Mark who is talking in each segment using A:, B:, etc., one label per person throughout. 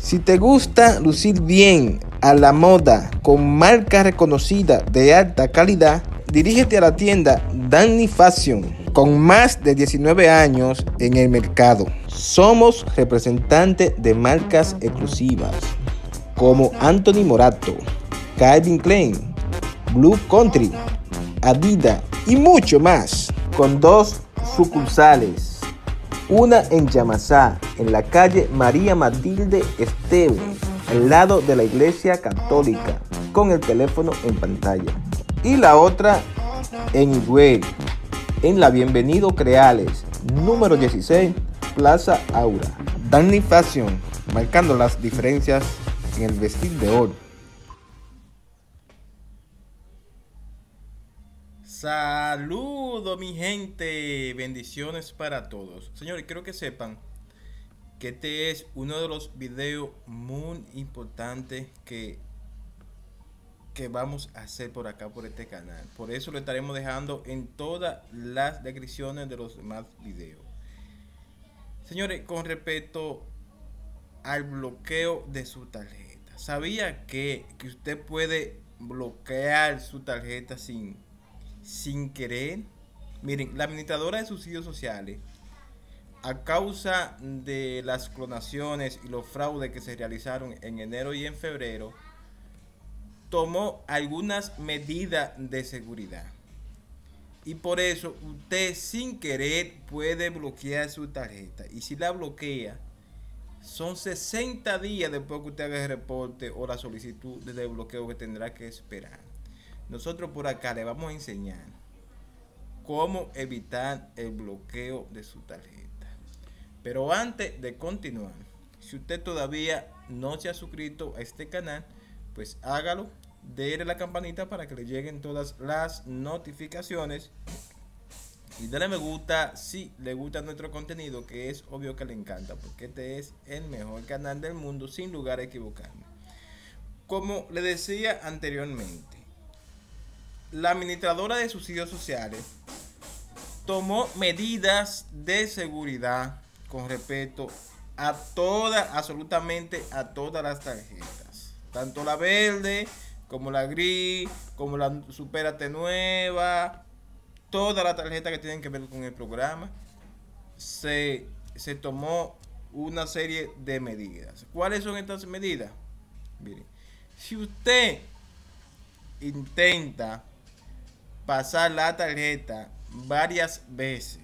A: Si te gusta lucir bien a la moda con marca reconocida de alta calidad, dirígete a la tienda Danny Fashion, con más de 19 años en el mercado. Somos representantes de marcas exclusivas como Anthony Morato, Calvin Klein, Blue Country, Adidas y mucho más, con 2 sucursales. Una en Yamasá, en la calle María Matilde Esteves, al lado de la Iglesia Católica, con el teléfono en pantalla. Y la otra en Higüey, en la Bienvenido Creales, número 16, Plaza Aura. Danny Fashion, marcando las diferencias en el vestir de hoy.
B: Saludos mi gente, bendiciones para todos. Señores, quiero que sepan que este es uno de los videos muy importantes que vamos a hacer por acá, por este canal. Por eso lo estaremos dejando en todas las descripciones de los demás videos. Señores, con respecto al bloqueo de su tarjeta, ¿sabía que usted puede bloquear su tarjeta sin querer? Miren, la administradora de subsidios sociales, a causa de las clonaciones y los fraudes que se realizaron en enero y en febrero, tomó algunas medidas de seguridad. Y por eso usted sin querer puede bloquear su tarjeta. Y si la bloquea, son 60 días después que usted haga el reporte o la solicitud de desbloqueo que tendrá que esperar. Nosotros por acá le vamos a enseñar cómo evitar el bloqueo de su tarjeta. Pero antes de continuar, si usted todavía no se ha suscrito a este canal, pues hágalo, déle la campanita para que le lleguen todas las notificaciones y dale me gusta si le gusta nuestro contenido, que es obvio que le encanta, porque este es el mejor canal del mundo, sin lugar a equivocarme. Como le decía anteriormente, la administradora de subsidios sociales tomó medidas de seguridad con respecto a absolutamente a todas las tarjetas, tanto la verde como la gris, como la Supérate Nueva, todas las tarjetas que tienen que ver con el programa. Se tomó una serie de medidas. ¿Cuáles son estas medidas? Miren, si usted intenta pasar la tarjeta varias veces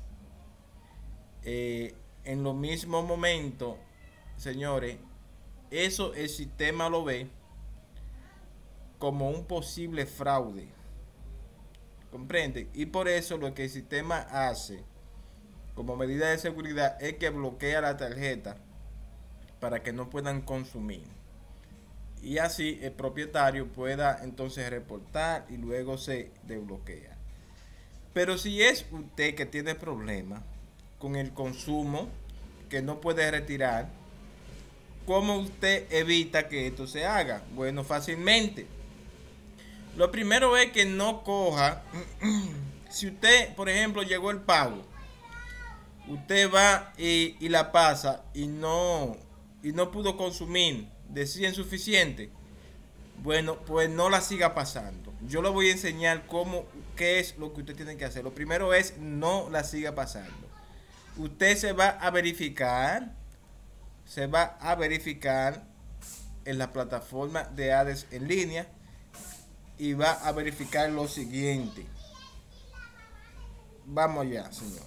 B: en los mismos momentos, señores, eso el sistema lo ve como un posible fraude, ¿comprende? Y por eso lo que el sistema hace como medida de seguridad es que bloquea la tarjeta para que no puedan consumir, y así el propietario pueda entonces reportar y luego se desbloquea. Pero si es usted que tiene problemas con el consumo, que no puede retirar, ¿cómo usted evita que esto se haga? Bueno, fácilmente. Lo primero es que no coja, si usted, por ejemplo, llegó el pago, usted va y la pasa y no pudo consumir, decía insuficiente, bueno, pues no la siga pasando. Yo le voy a enseñar qué es lo que usted tiene que hacer. Lo primero es no la siga pasando. Usted se va a verificar en la plataforma de ADES en línea y va a verificar lo siguiente. Vamos allá, señores.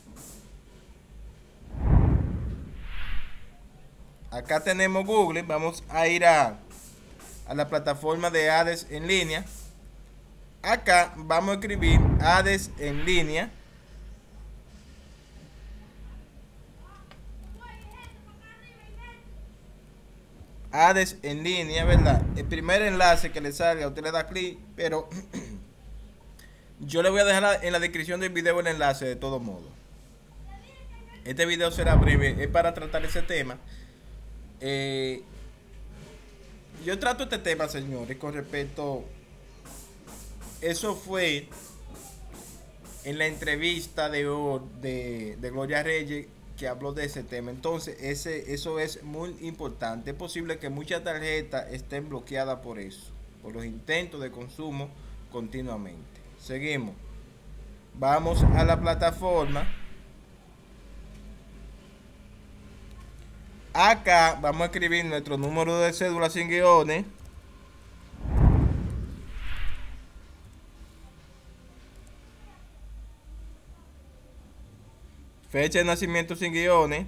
B: Acá tenemos Google. Vamos a ir a la plataforma de ADES en línea. Acá vamos a escribir ADES en línea. ADES en línea, ¿verdad? El primer enlace que le salga, usted le da clic, pero yo le voy a dejar en la descripción del video el enlace de todo modo. Este video será breve, es para tratar ese tema. Yo trato este tema, señores, con respecto. Eso fue en la entrevista de Gloria Reyes que habló de ese tema. Entonces, eso es muy importante. Es posible que muchas tarjetas estén bloqueadas por eso, por los intentos de consumo continuamente. Seguimos. Vamos a la plataforma. Acá vamos a escribir nuestro número de cédula sin guiones. Fecha de nacimiento sin guiones.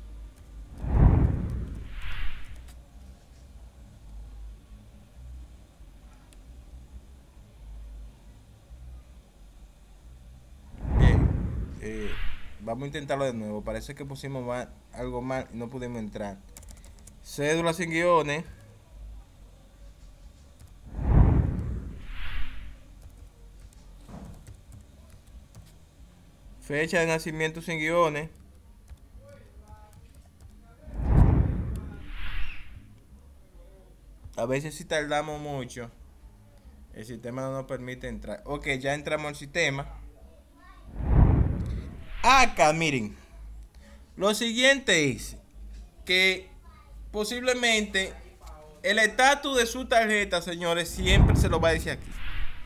B: Bien. Vamos a intentarlo de nuevo. Parece que pusimos algo mal y no pudimos entrar. Cédula sin guiones. Fecha de nacimiento sin guiones. A veces si tardamos mucho, el sistema no nos permite entrar. Ok, ya entramos al sistema. Acá, miren. Lo siguiente es que posiblemente el estatus de su tarjeta, señores, siempre se lo va a decir aquí.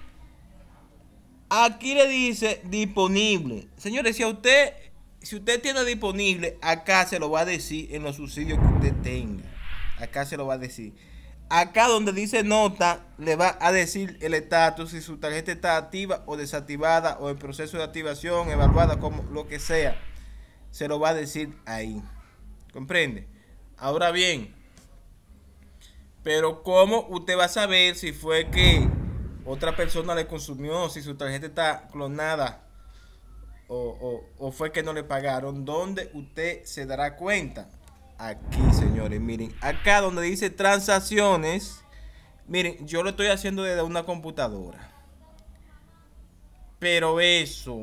B: Aquí le dice disponible. Señores, si usted tiene disponible, acá se lo va a decir en los subsidios que usted tenga. Acá se lo va a decir. Acá donde dice nota, le va a decir el estatus, si su tarjeta está activa o desactivada, o en proceso de activación, evaluada, como lo que sea. Se lo va a decir ahí. ¿Comprende? Ahora bien, pero ¿cómo usted va a saber si fue que otra persona le consumió, si su tarjeta está clonada o fue que no le pagaron? ¿Dónde usted se dará cuenta? Aquí, señores, miren, acá donde dice transacciones, miren, yo lo estoy haciendo desde una computadora, pero eso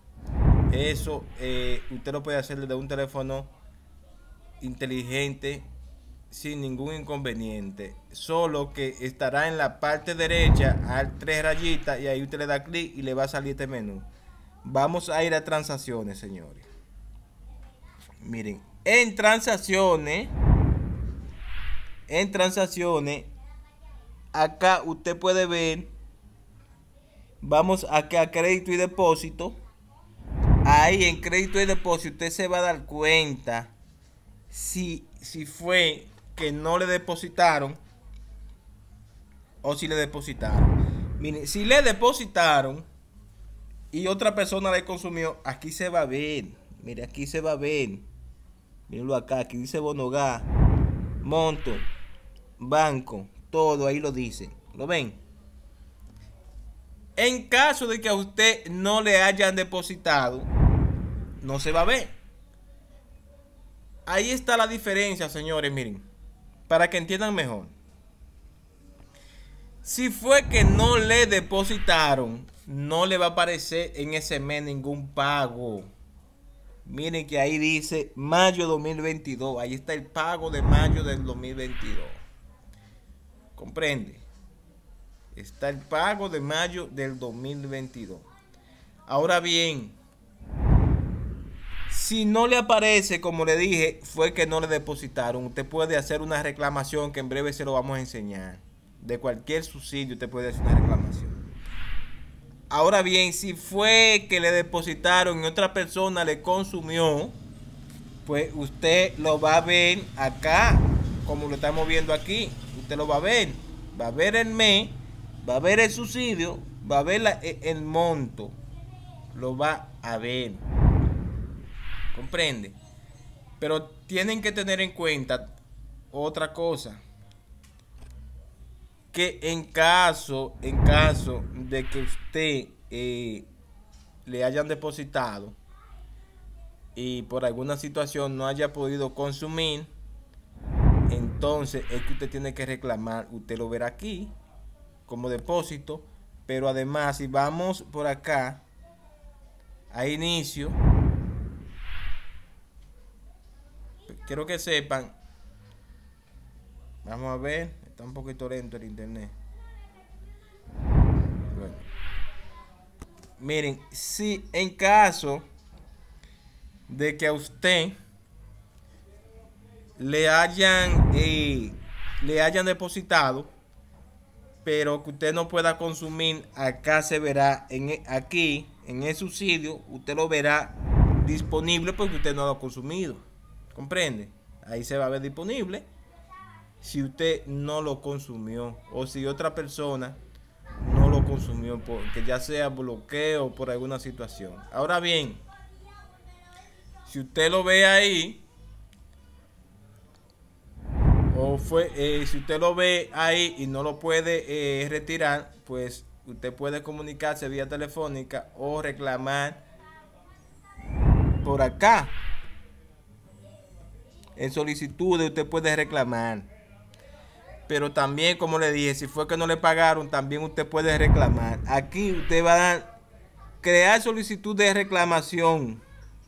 B: usted lo puede hacer desde un teléfono inteligente sin ningún inconveniente, solo que estará en la parte derecha al 3 rayitas y ahí usted le da clic y le va a salir este menú. Vamos a ir a transacciones, señores. Miren, en transacciones, acá usted puede ver, vamos acá a crédito y depósito. Ahí en crédito y depósito usted se va a dar cuenta si fue que no le depositaron o si le depositaron. Miren, si le depositaron y otra persona le consumió, aquí se va a ver. Mire, aquí se va a ver. Mírenlo acá, aquí dice Bonogar, monto, banco, todo ahí lo dice. ¿Lo ven? En caso de que a usted no le hayan depositado, no se va a ver. Ahí está la diferencia, señores, miren, para que entiendan mejor. Si fue que no le depositaron, no le va a aparecer en ese mes ningún pago. Miren que ahí dice mayo 2022. Ahí está el pago de mayo del 2022. ¿Comprende? Está el pago de mayo del 2022. Ahora bien, si no le aparece, como le dije, fue que no le depositaron. Usted puede hacer una reclamación que en breve se lo vamos a enseñar. De cualquier subsidio usted puede hacer una reclamación. Ahora bien, si fue que le depositaron y otra persona le consumió, pues usted lo va a ver acá, como lo estamos viendo aquí. Usted lo va a ver. Va a ver el mes, va a ver el subsidio, va a ver el monto. Lo va a ver. ¿Comprende? Pero tienen que tener en cuenta otra cosa. Que en caso de que usted le hayan depositado y por alguna situación no haya podido consumir, entonces es que usted tiene que reclamar. Usted lo verá aquí como depósito, pero además si vamos por acá a inicio, quiero que sepan, vamos a ver, está un poquito lento el internet. Bueno, miren, si en caso de que a usted le hayan depositado, pero que usted no pueda consumir, acá se verá, aquí en el subsidio, usted lo verá disponible porque usted no lo ha consumido. ¿Comprende? Ahí se va a ver disponible si usted no lo consumió o si otra persona no lo consumió, porque ya sea bloqueo o por alguna situación. Ahora bien, si usted lo ve ahí, si usted lo ve ahí y no lo puede retirar, pues usted puede comunicarse vía telefónica o reclamar por acá. En solicitudes usted puede reclamar. Pero también, como le dije, si fue que no le pagaron, también usted puede reclamar. Aquí usted va a crear solicitud de reclamación.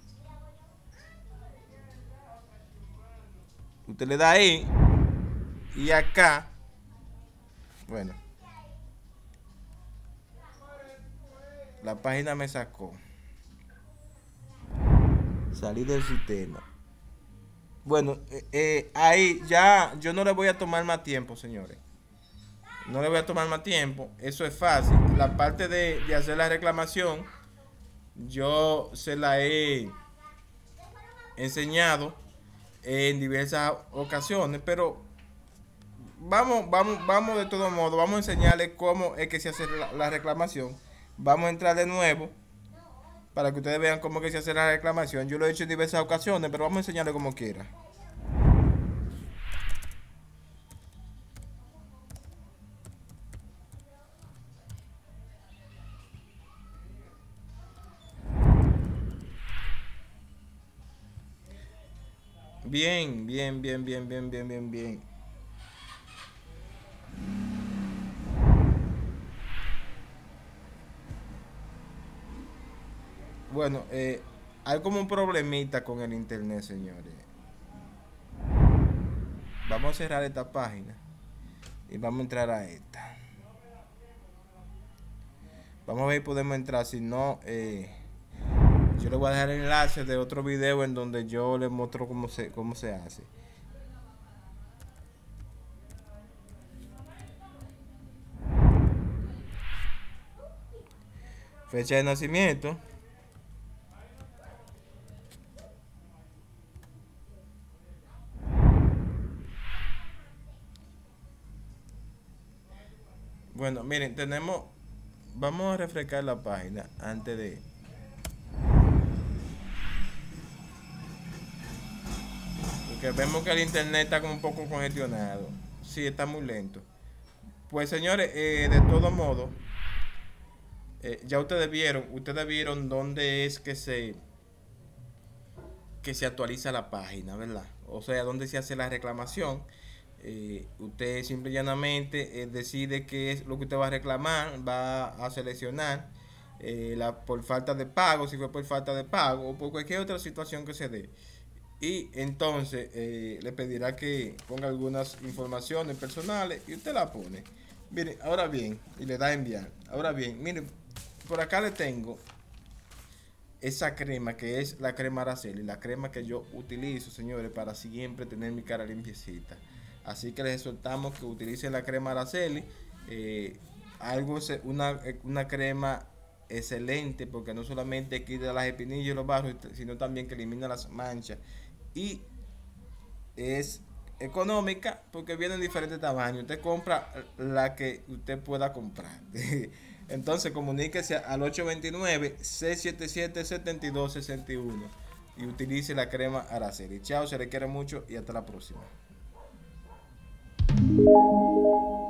B: Usted le da ahí. Y acá, bueno, la página me sacó. Salí del sistema. Bueno, ahí ya yo no le voy a tomar más tiempo, señores. No le voy a tomar más tiempo. Eso es fácil. La parte de hacer la reclamación, yo se la he enseñado en diversas ocasiones, pero vamos de todo modo, vamos a enseñarles cómo es que se hace la reclamación. Vamos a entrar de nuevo para que ustedes vean cómo es que se hace la reclamación. Yo lo he hecho en diversas ocasiones, pero vamos a enseñarles como quiera. Bien. Bueno, hay como un problemita con el internet, señores. Vamos a cerrar esta página y vamos a entrar a esta. Vamos a ver si podemos entrar. Si no, yo le voy a dejar el enlace de otro video en donde yo les muestro cómo se hace. Fecha de nacimiento. Bueno, miren, vamos a refrescar la página antes de... Porque vemos que el internet está como un poco congestionado. Sí, está muy lento. Pues señores, de todo modo, ya ustedes vieron dónde es que se actualiza la página, ¿verdad? O sea, dónde se hace la reclamación. Usted simple y llanamente decide qué es lo que usted va a reclamar, va a seleccionar por falta de pago, si fue por falta de pago o por cualquier otra situación que se dé. Y entonces le pedirá que ponga algunas informaciones personales y usted la pone. Mire, ahora bien, y le da a enviar. Ahora bien, mire, por acá le tengo esa crema que es la crema Araceli, la crema que yo utilizo, señores, para siempre tener mi cara limpiecita. Así que les exhortamos que utilicen la crema Araceli, una crema excelente porque no solamente quita las espinillas y los barros, sino también que elimina las manchas y es económica porque viene en diferentes tamaños. Usted compra la que usted pueda comprar. Entonces comuníquese al 829-677-7261 y utilice la crema Araceli. Chao, se le quiere mucho y hasta la próxima.